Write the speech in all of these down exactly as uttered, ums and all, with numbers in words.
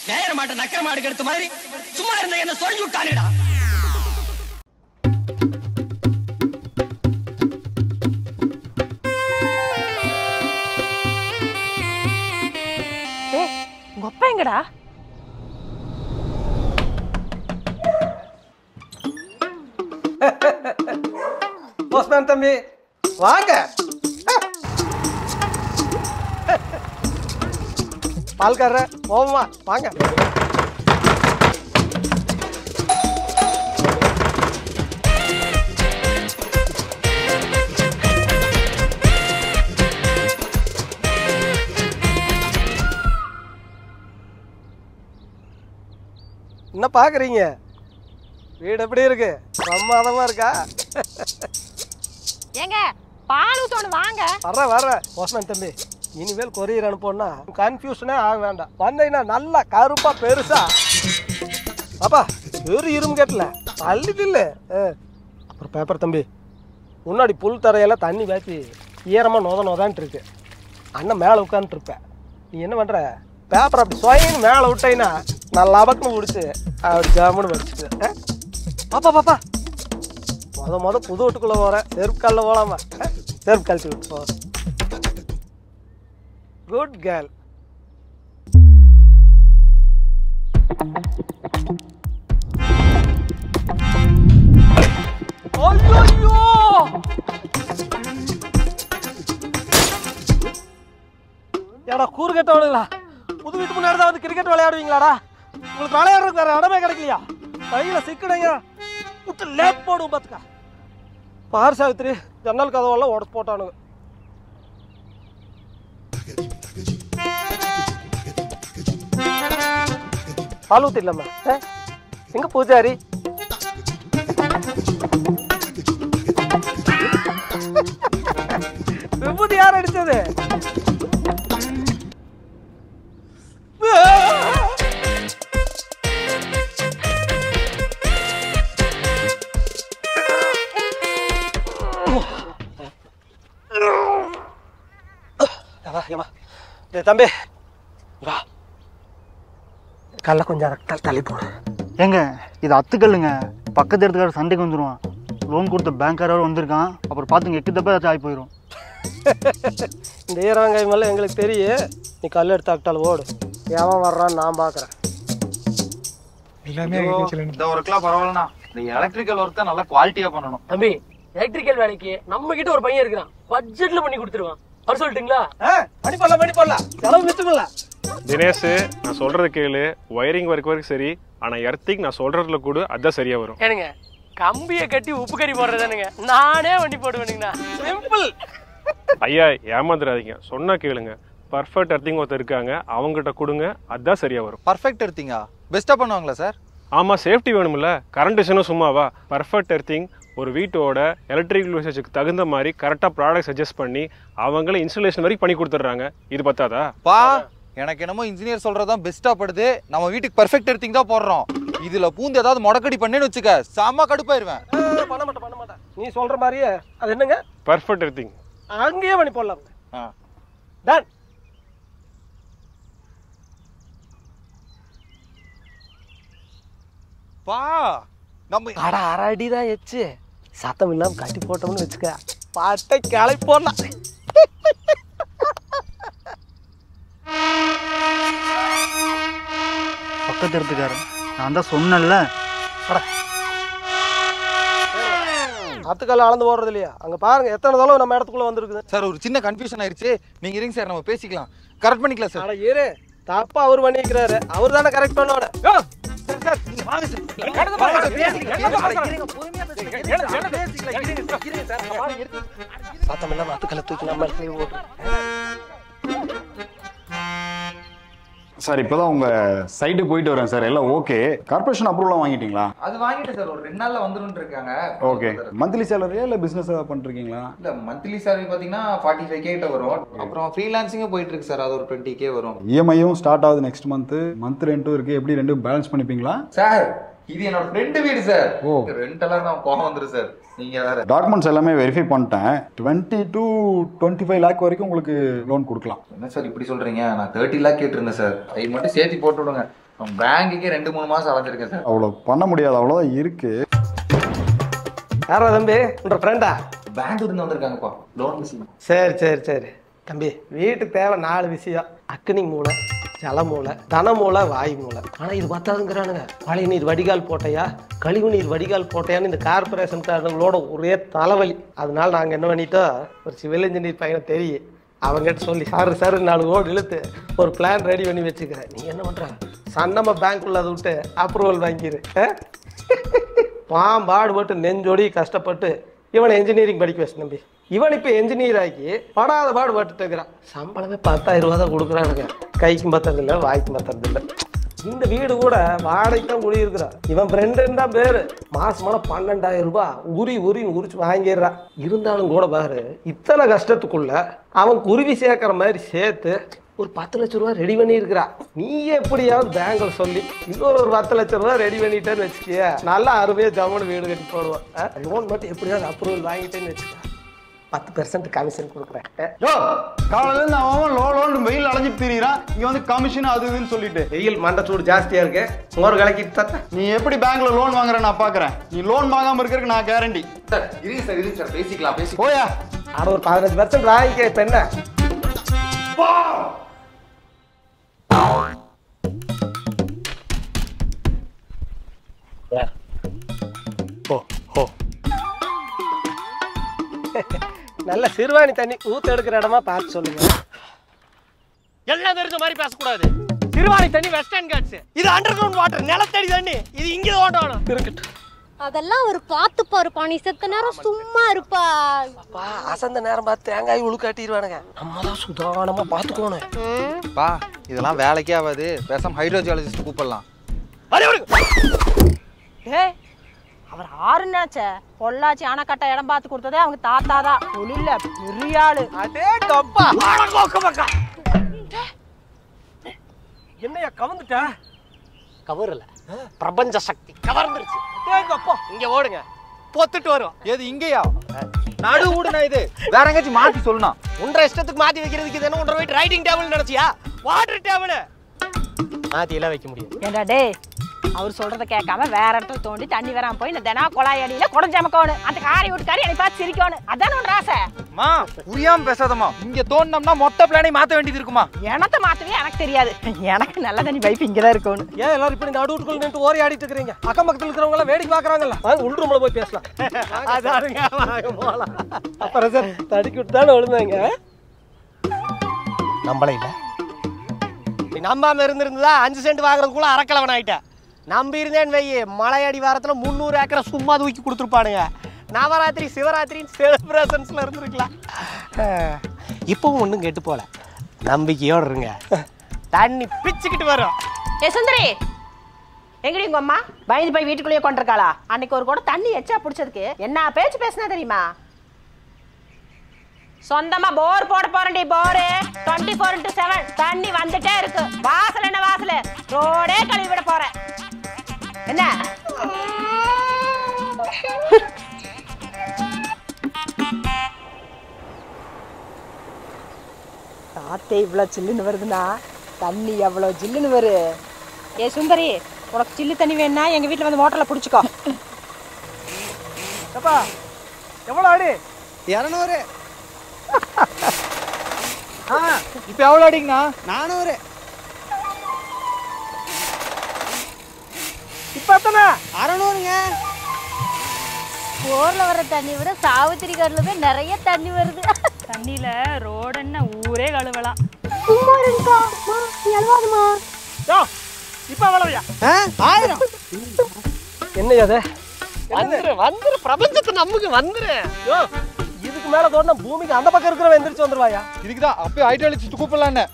நேர மாட்ட நக்கர மாடு எடுத்த மாதிரி சும்மா இருந்த என்ன சொல்லி விட்டானேடா. ஏய் உங்க அப்பா எங்கடா? போஸ்ட்மேன் தம்பி வாங்க. பால்கார போமா வாங்க. என்ன பாக்குறீங்க? வீடு எப்படி இருக்கு? பிரமாதமா இருக்கா? ஏங்க பால் ஊத்தணும் வாங்க. வர வர போஸ்ட்மேன் தம்பி இனிமேல் கொரியர் அனுப்போன்னா கன்ஃபியூஷனே ஆக வேண்டாம். வந்தீங்கன்னா நல்லா கருப்பா பெருசா அப்பா வெறு இரும்பு கேட்டல அள்ளிட்டு இல்லை. அப்புறம் பேப்பர் தம்பி முன்னாடி புல் தரையெல்லாம் தண்ணி வேச்சி ஈரமாக நோத நோதான்ட்டு இருக்கு. அண்ணன் மேலே உட்காந்துட்டு இருப்பேன். நீ என்ன பண்ணுற பேப்பர் அப்படி சொயின்னு மேலே விட்டீங்கன்னா நான் லபக்குன்னு பிடிச்சி அப்படி ஜாமுன்னு படிச்சுட்டு பாப்பா பாப்பா மொத மொத புது வீட்டுக்குள்ளே போகிறேன். செருப்பு காலில் போகலாமா? செருப்பு கழிச்சு விட்டு போ. Good girl. ஐயோ ஏடா கூறு கட்டவனுங்களா? புது வீட்டு முன்னாடி தான் வந்து கிரிக்கெட் விளையாடுவீங்களாடா? உங்களுக்கு விளையாடுறதுக்கு வேற இடமே கிடைக்கலையா? கையில சிக்கடைங்க விட்டு லேப் போடுவோம் பார்த்துக்கா. பார் சாவித்திரி ஜன்னல் கதவெல்லாம் உடச்சு போட்டானுங்க. பால் ஊத்தி இல்லாம எங்க பூஜாரி? விபூதி யார் அடிச்சது? தம்பி வா கல்ல கொஞ்சம் தள்ளி போடு. ஏங்க இது அத்துக்கல்லுங்க. பக்கத்து இடத்துக்கார சண்டைக்கு வந்துடுவான். லோன் கொடுத்த பேங்க்காரர் வந்திருக்கான். அப்புறம் பார்த்துங்க எட்டு தப்பா ஏதாச்சும் ஆகி போயிடும். இந்த ஈரங்காய் மேலே எங்களுக்கு தெரியும். நீ கல் எடுத்து அக்கிட்டாலும் ஓடு. ஏன் வர்றான்னு நான் பார்க்குறேன். எல்லாமே இந்த ஒர்க்லாம் பரவாயில்லண்ணா. இந்த எலக்ட்ரிக்கல் ஒர்க் தான் நல்லா குவாலிட்டியா பண்ணணும். தம்பி எலக்ட்ரிக்கல் வேலைக்கு நம்ம கிட்ட ஒரு பையன் இருக்கிறான். பட்ஜெட்ல பண்ணி கொடுத்துருவான். வர சொல்லிட்டீங்களா? பண்ணி போடலாம் பண்ணி போடலாம். செலவு மிச்சமில்ல. தினேஷ் நான் சொல்றது கேளு. ஒயரிங் ஒர்க் வரைக்கும் சரி. ஆனா எர்த்திங் நான் சொல்றதுல கூட அதான் சரியா வரும். ஏனுங்க கம்பியை கட்டி உப்பு கறி போடுறதானுங்க. நானே வண்டி போடுவேனுங்கண்ணா. சிம்பிள். ஐயா ஏமாந்துடாதீங்க. சொன்னா கேளுங்க. பர்ஃபெக்ட் எர்த்திங் ஒருத்தர் இருக்காங்க. அவங்ககிட்ட கொடுங்க. அதான் சரியா வரும். பர்ஃபெக்ட் எர்த்திங்கா? பெஸ்டா பண்ணுவாங்களா சார்? ஆமா சேஃப்டி வேணும்ல. கரண்ட் விஷயம் சும்மாவா? பர்ஃபெக்ட் எர்த்திங் ஒரு வீட்டோட எலக்ட்ரிக்கல் யூசேஜுக்கு தகுந்த மாதிரி கரெக்டாக ப்ராடக்ட் சஜஸ்ட் பண்ணி அவங்கள இன்ஸ்டலேஷன் வரைக்கும் பண்ணி கொடுத்துட்றாங்க. இது பத்தாதா? பா எனக்கு என்னமோ இன்ஜினியர் சொல்றதான் பெஸ்டா படுது. நம்ம வீட்டுக்கு பர்ஃபெக்ட் எர்த்திங் தான் போடுறோம். இதுல பூந்து ஏதாவது முடக்கடி பண்ணேன்னு வச்சுக்க செம்ம கடுப்பாயிருவேன். பண்ண மாட்டேன் பண்ண மாட்டேன். நீ சொல்ற மாதிரியே அது என்னங்க பர்ஃபெக்ட் எர்த்திங் அங்கேயே பண்ணி போடலாம். டன். பா நம்ம அட அரை அடி தான் எச்சு சத்தம் இல்லாம கட்டி போட்டோம்னு வச்சுக்க பாட்டை கிளை போடலாம். பக்கத்து இடத்துக்காரன் நான் தான் சொன்னேன்ல. அத்துக்கல்ல அளந்து போடுறது இல்லையா? அங்க பாருங்க எத்தனை தடவை நம்ம இடத்துக்குள்ள வந்திருக்குது. சார் ஒரு சின்ன கன்ஃபியூஷன் ஆயிடுச்சு. நீங்க இருங்க சார், நம்ம பேசிக்கலாம். கரெக்ட் பண்ணிக்கலாம் சார். அட ஏறு தப்பா அவர் பண்ணி வைக்கிறாரு. அவர் தானே கரெக்ட் பண்ணுவாரு. சத்தம் இல்லாம அத்துக்கல்ல தூக்கி நம்ம இடத்துல போட்டு. சார் இப்போதான் உங்க சைட்டு போயிட்டு வரேன் சார். எல்லாம் ஓகே. கார்பரேஷன் அப்ரூவலாம் வாங்கிட்டீங்களா? அது வாங்கிட்டேன் சார். ஒரு ரெண்டு நாள்ல வந்துரும் இருக்காங்க. ஓகே. மந்த்லி சேலரியா இல்ல பிசினஸ் ஏதாவது பண்ணிருக்கீங்களா? இல்ல மந்த்லி சேலரி பாத்தீங்கன்னா ஃபார்ட்டி ஃபைவ் கிட்ட வரும். அப்புறம் ஃப்ரீலான்சிங்கும் போயிட்டு இருக்கு சார். அது ஒரு டுவெண்ட்டி கே வரும். இஎம்ஐயும் ஸ்டார்ட் ஆகுது நெக்ஸ்ட் மந்த். மந்த் ரெண்டும் இருக்கு. எப்படி ரெண்டும் பேலன்ஸ் பண்ணிப்பீங்களா? சார் இது என்னோட ஃப்ரெண்ட் வீடு சார். ஓ ரெண்ட் எல்லாம் நான் கோவம் வந்துரும் சார். நீங்க வேற டாக்குமெண்ட்ஸ் எல்லாமே வெரிஃபை பண்ணிட்டேன். Twenty to twenty five lakh வரைக்கும் உங்களுக்கு லோன் கொடுக்கலாம். என்ன சார் இப்படி சொல்றீங்க? நான் தேர்ட்டி லேக் கேட்டிருந்தேன் சார். அது மட்டும் சேர்த்து போட்டு விடுங்க. பேங்குக்கே ரெண்டு மூணு மாசம் அலைஞ்சிருக்கேன் சார். அவ்வளோ பண்ண முடியாது, அவ்வளோதான் இருக்கு. யாரா தம்பி உன்ற ஃப்ரெண்டா? பேங்க்ல இருந்து வந்திருக்காங்கப்பா, லோன் விஷயம். சரி சரி சரி தம்பி, வீட்டுக்கு தேவை நாலு விஷயம். அக்னி மூளை, ஜல மூளை, தன மூளை, வாயு மூளை. ஆனால் இது பத்தாதுங்கிறானுங்க. மழை நீர் வடிகால் போட்டையா, கழிவு நீர் வடிகால் போட்டையான்னு இந்த கார்பரேஷன்காரங்களோட ஒரே தலைவலி. அதனால நாங்கள் என்ன பண்ணிட்டோம், ஒரு சிவில் இன்ஜினியர் பையனை தெரியும், அவங்ககிட்ட சொல்லி சாரு சாரு நாலு ஓடு இழுத்து ஒரு பிளான் ரெடி பண்ணி வச்சுக்கிறேன். நீ என்ன பண்ற, சன்னமாக பேங்க்குள்ள அதை விட்டு அப்ரூவல் வாங்கிடு. பாம்பாடு போட்டு நெஞ்சோடி கஷ்டப்பட்டு இவனை என்ஜினியரிங் படிக்க வச்சு நம்பி, இவன் இப்போ என்ஜினியர் ஆகி படாத பாடு பட்டுட்டு இருக்கிறான். சம்பளமே பத்தாயிரம் ரூபா தான் கொடுக்குறானுங்க. கைக்கும் பத்துறதில்லை, வாய்க்கும் பத்துறதில்லை. இந்த வீடு கூட வாடகைக்கு தான் குடியிருக்கிறான். இவன் ஃப்ரெண்டுன்னு தான் பேரு. மாசமான பன்னெண்டாயிரம் ரூபாய் உரி உரின்னு உரிச்சு வாங்கிடுறான். இருந்தாலும் கூட பாரு, இத்தனை கஷ்டத்துக்குள்ள அவன் குருவி சேர்க்கிற மாதிரி சேர்த்து ஒரு பத்து லட்ச ரூபா ரெடி பண்ணியிருக்கிறா. நீ எப்படியாவது பேங்கில் சொல்லி இன்னொரு ஒரு பத்து லட்ச ரூபா ரெடி பண்ணிட்டேன்னு வச்சுக்கிய, நல்லா அருமையாக ஜம்முன்னு வீடு கட்டி போடுவோம். லோன் மட்டும் எப்படியாவது அப்ரூவல் வாங்கிட்டேன்னு வச்சுக்க, பத்து பெர்சன்ட் கமிஷன் கொடுக்குறேன். காலையிலேருந்து அவன் லோ லோன் வெயில் அலைஞ்சிட்டு திரியிறான், இங்கே வந்து கமிஷன் அது இதுன்னு சொல்லிட்டு. வெயில் மண்டை சூடு ஜாஸ்தியாக இருக்கு, மோர் கலக்கிட்டு தத்த. நீ எப்படி பேங்க்ல லோன் வாங்குற நான் பார்க்குறேன். நீ லோன் வாங்காமல் இருக்கிறதுக்கு நான் கேரண்டி. சார் இருங்க சார், இருங்க சார், பேசிக்கலாம் பேசி. போயா ஆனா ஒரு பதினஞ்சு பெர்சன்ட் வாங்கிக்க. இப்போ என்ன நல்ல சிறுவாணி தண்ணி ஊத்து எடுக்கிற இடமா பார்த்து சொல்லுங்க. எல்லாம் தெரிஞ்ச மாதிரி பேசக்கூடாது. சிறுவாணி தண்ணி வெஸ்டர்ன் காட்ஸ், இது அண்டர் கிரவுண்ட் வாட்டர், நிலத்தடி தண்ணி, இது இங்கே ஓட்டணும். இருக்கட்டும். அதெல்லாம் ஒரு பார்த்து பாருப்பா, நீ செத்த நேரம் சும்மா இருப்பா. அசந்த நேரம் பார்த்து தேங்காய் உழுக்காட்டிடுவானுங்க. நம்ம தான் சுதானமா பார்த்துக்கணும். பா இதெல்லாம் வேலைக்கே ஆகாது, பேசாம ஹைட்ரோஜியாலஜிஸ்ட் கூப்பிடலாம். ஏய், அவர் ஆறுனாச்சே பொள்ளாச்சி அணைக்கட்ட இடம் பார்த்து கொடுத்ததே அவங்க தாத்தா தான். தொழில பெரிய ஆளு. அதே கப்பா என்னையா கவர்ந்துட்ட? கவர்ல பிரபஞ்ச சக்தி கவர்ந்துருச்சு. இங்க ஓடுங்க, பொத்துட்டு வரும். ஏது இங்கேயா? நடு ஊடுனா இது வேற எங்கேயாச்சும் மாத்தி சொல்லணும். ஒன்றரை இஷ்டத்துக்கு மாத்தி வைக்கிறதுக்கு இது என்ன ஒன்றரை வெயிட் ரைடிங் டேபிள் நினைச்சியா? வாட்டர் டேபிள் மாத்தி எல்லாம் வைக்க முடியும். ஏண்டா டே, அவர் சொல்றதை கேட்காம வேற இடத்துல தோண்டி தண்ணி வராம போய் இந்த தினா குழாய் அடியில குடஞ்சமக்கணும். அந்த காரி வீட்டுக்காரி என்னை பார்த்து சிரிக்கணும். அதான் ஒன்று ஆசை. மா புரியாம பேசாதம்மா. இங்க தோண்டோம்னா மொத்த பிளானை மாத்த வேண்டியது இருக்குமா? எனத்தை மாத்தவே எனக்கு தெரியாது. எனக்கு நல்ல தண்ணி பைப் இங்கதான் இருக்கணும். ஏன் எல்லாரும் இப்படி நடு வீட்டுக்குள்ள நின்று ஓரி ஆடிட்டு இருக்கிறீங்க? அக்கம் பக்கத்துல இருக்கிறவங்க எல்லாம் வேடிக்கை பாக்குறாங்கல்ல. வாங்க உள் ரூம்ல போய் பேசலாம். அதானுங்க, வாங்க போலாம். அப்புறம் சார் தடுக்கி விட்டு தானே விழுந்தாங்க. நம்மளே இல்ல, நீ நம்பாம இருந்திருந்தா அஞ்சு சென்ட் வாங்குறதுக்குள்ள அறக்கலவன் ஆயிட்டேன். நம்பி இருந்தேன்னு வை, மலையடி வாரத்தில் முந்நூறு ஏக்கரை சும்மா தூக்கி கொடுத்துருப்பானுங்க. நவராத்திரி சிவராத்திரி செலிப்ரேஷன்ஸ்ல இருந்திருக்கலாம். இப்பவும் ஒன்றும் கெட்டு போல, நம்பிக்கையோடு இருங்க. தண்ணி பிச்சுக்கிட்டு வரும். ஏ சுந்தரி, எங்கடி உங்க அம்மா? பயந்து போய் வீட்டுக்குள்ளேயே கொண்டிருக்காளா? அன்னைக்கு ஒரு கூட தண்ணி எச்சா பிடிச்சதுக்கு என்ன பேச்சு பேசினா தெரியுமா? சொந்தமா போர் போட போறேன்டி. Bore twenty four into seven தண்ணி வந்துட்டே இருக்கு. வாசல் என்ன வாசல், ரோடே கழுவி விட போறேன். என்ன காத்தே இவ்வளோ சில்லுன்னு வருதுன்னா தண்ணி எவ்வளோ ஜில்லுன்னு வரு. ஏ சுந்தரி, உனக்கு சில்லு தண்ணி வேணும்னா எங்க வீட்டில் வந்து மோட்டரில் பிடிச்சிக்கோ. அப்பா எவ்வளோ அடி? இரநூறு. இப்ப எவ்வளவு அடிங்கண்ணா? நானூறு. இப்ப எத்தனை? அறநூறுங்க. போர்ல வர தண்ணி விட சாவித்திரி கருல தான் நிறைய தண்ணி வருது. தண்ணியில ரோடு என்ன ஊரே கழுவலாம். சும்மா இருக்கா நீ அழுவாதுமா. இப்ப எவ்வளவுயா? ஆயிரம். என்னையா அது? வந்துரு வந்துரு, பிரபஞ்சத்தை நமக்கு வந்துரு. யோ, இதுக்கு மேல தோணா பூமிக்கு அந்த பக்கம் இருக்கிறவன் எந்திரிச்சு வந்துருவாயா? இதுக்குதான் அப்பயே ஹைட்ரோஜியாலஜிஸ்ட் கூப்பிடலான்னு.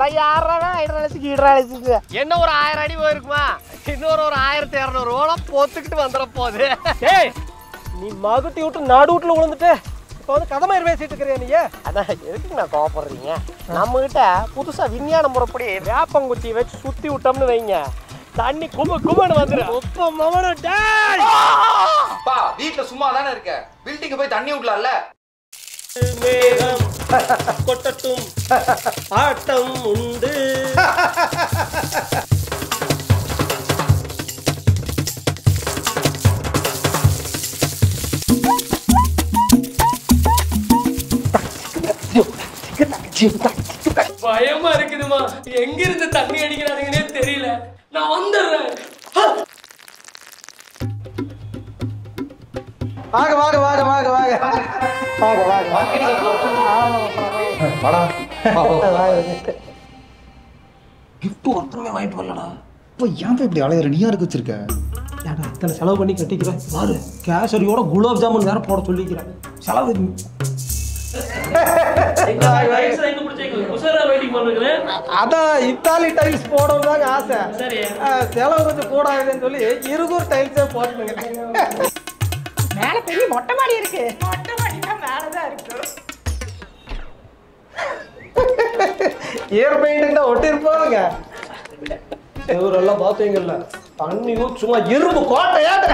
என்ன ஒரு ஆயிரம் அடி போயிருக்குமா? இன்னொரு ஒரு ஆயிரத்தி இரநூறு ஓலம் போத்துக்கிட்டு வந்துட போகுது. ஏய், நீ மகுட்டி விட்டு நாடு வீட்டுல விழுந்துட்டு இப்ப வந்து கதமயிர் பேசிட்டு இருக்கிறியா நீ? அதான் எதுக்கு நான் கோவப்படுறீங்க? நம்ம கிட்ட புதுசா விஞ்ஞான முறைப்படி வேப்பங்குச்சி வச்சு சுத்தி விட்டோம்னு வைங்க, தண்ணி கும குமன்னு வந்துடும். ஒப்ப மவன டேய், பா வீட்ல சும்மா தானே இருக்க, பில்டிங் போய் தண்ணி விடலாம்ல. மேகம் கொட்டட்டும் ஆட்டம் உண்டு. பயமா இருக்குதுமா, எங்க இருந்து தண்ணி அடிக்கிறானுங்கன்னே தெரியல. நான் வந்துடுறேன். வாங்க வாங்க வாங்க வாங்க வாங்க வாங்க வாங்க கிஃப்ட் ஒருத்தருமே வாங்கிட்டு வரலடா. இப்போ ஏன் இப்படி அலையிற? நீ யாருக்கு வச்சிருக்க? ஏடா இத்தனை செலவு பண்ணி கட்டிக்கிறேன் பாரு, கேசரியோட குலாப் ஜாமுன் வேற போட சொல்லிக்கிறேன். செலவு அதான் இத்தாலி டைல்ஸ் போடணும் தாங்க ஆசை. செலவு கொஞ்சம் கூட ஆகுதுன்னு சொல்லி இருகூர் டைல்ஸே போட்டுங்க. மேல பெரிய மொட்டை மாடி இருக்கு. மொட்டை மாடினா மேலதான் இருக்கு. ஏர் பெயிண்ட் தான் ஒட்டி இருப்பாங்க. இவரெல்லாம் பாத்தீங்கல்ல, தண்ணியும் சும்மா இரும்பு கோட்டையாட்ட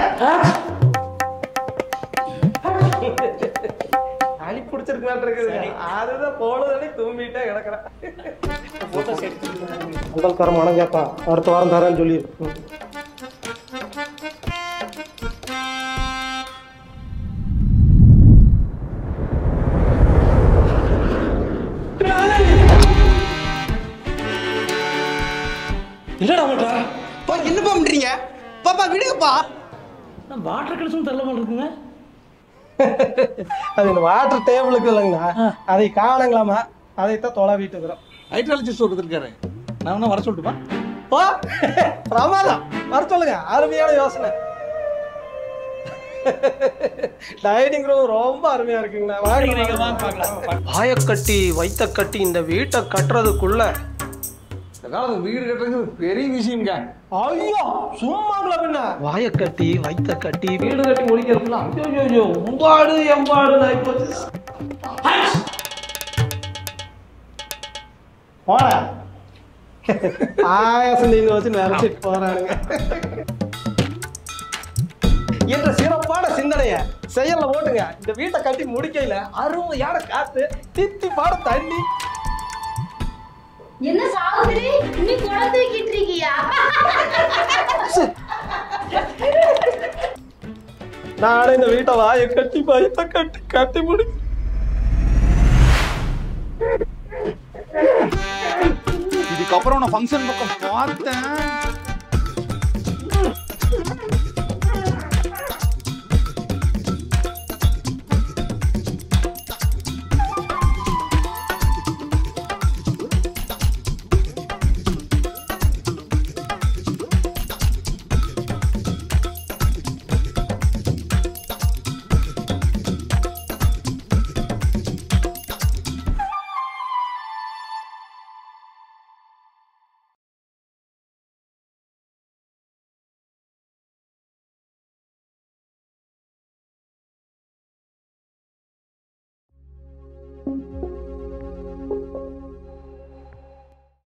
அழி பிடிச்சிருக்கான் இருக்குது. அதுதான் போனதே தூம்பிட்டே கிடக்குறேன். முதல் தரம் மனம் கேட்பா, அடுத்த வாரம் தரேன்னு சொல்லி. என்னடா பண்ற? பா என்னப்பா பண்றீங்க? பாப்பா விடுங்கப்பா. நான் வாட்டர் கலெக்ஷன் தள்ள மாட்டேங்குங்க. அது இந்த வாட்டர் டேபிளுக்கு இல்லைங்கண்ணா, அதை காணுங்களாமா, அதைத்தான் தொலை வீட்டுக்கிறோம். ஹைட்ராலஜிஸ்ட் ஒருத்தர் இருக்காரு, நான் வேணா வர சொல்லட்டுமா? பா பிரமாதம், வர சொல்லுங்க. அருமையான யோசனை. டைனிங் ரூம் ரொம்ப அருமையா இருக்குங்கண்ணா. வாயை கட்டி வைத்த கட்டி இந்த வீட்டை கட்டுறதுக்குள்ள இந்த காலத்து வீடு கட்டுறது பெரிய விஷயம்ங்க. ஐயோ சும்மாங்களா பின்ன, வாயை கட்டி வைத்த கட்டி வீடு கட்டி முடிக்கிறதுல ஐயோ உம்பாடு எம்பாடு ஆயிப்போச்சு. போற ஆயாசம் நீங்க வச்சு நினைச்சிட்டு போறானுங்க. என்ற சிறப்பான சிந்தனைய செயல்ல ஓட்டுங்க. இந்த வீட்டை கட்டி முடிக்கையில அருமையான காத்து, தித்தி பாட தண்ணி. என்ன சாகுதிரி, நீ குடம் தூக்கிட்டு இருக்கியா? நானே இந்த வீட்டை வாயை கட்டி பயத்தை கட்டி கட்டி முடி. இதுக்கப்புறம் நான் ஃபங்க்ஷன் பக்கம் பார்த்தேன்.